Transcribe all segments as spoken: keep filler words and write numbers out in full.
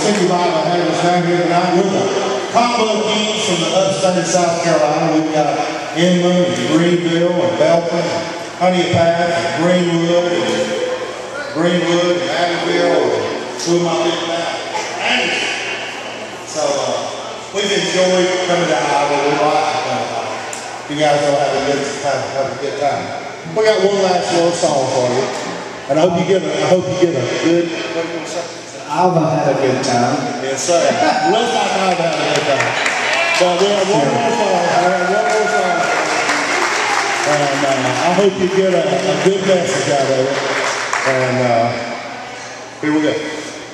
City Bible having us down here tonight with a combo teams from the upstate of South Carolina. We've got Inman and Greenville and Belton and Honey Path and Greenwood and Greenwood and Abbeville and who am I leaving out? Anderson. So uh, we've enjoyed coming to Iowa. We like to come to Iowa. You guys will have a good time. Have a good time. We got one last little song for you, and I hope you get a. I hope you get a good. What do you say? Alva had a good time. Yes, sir. Let's not have a good time. But we have one more song. We have one more song. And uh, I hope you get a, a good message out of it. And uh, here we go.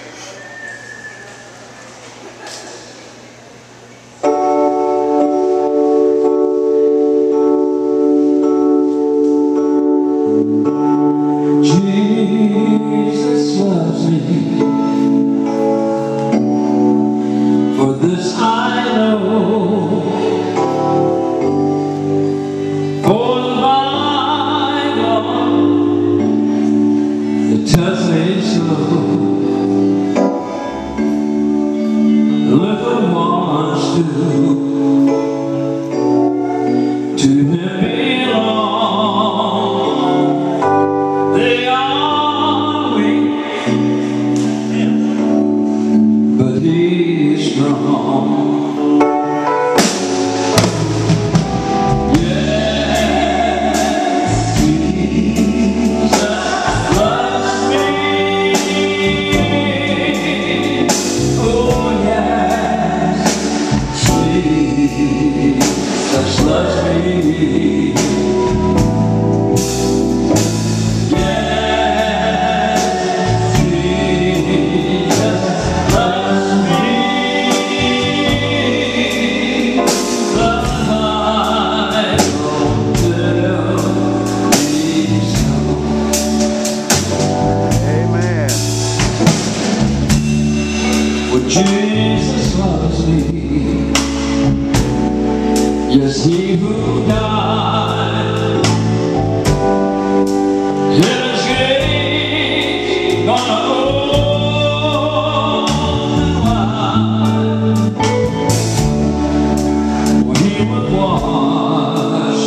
Jesus loves me. For this I know, for the Bible that tells me so. Little ones do, to him belong. They are weak, but he is strong. Jesus loves me. Yes, he who died his gates gonna open wide, when he would wash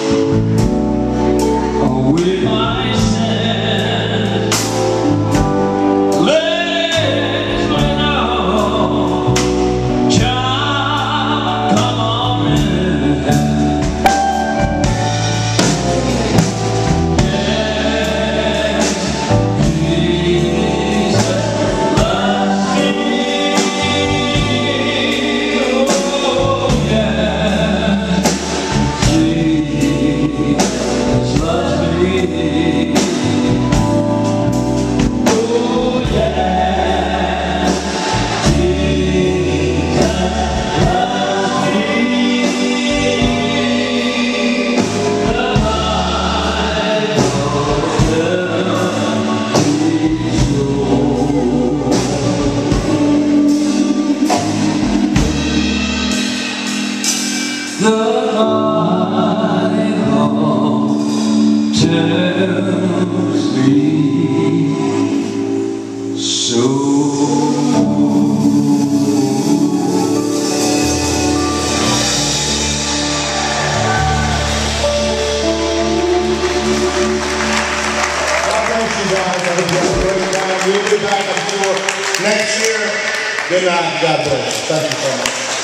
away my sins. The Bible tells me so. God bless you guys. I hope you have a great time. We'll be back, I'm sure, next year. Good night. God bless you. Thank you so much.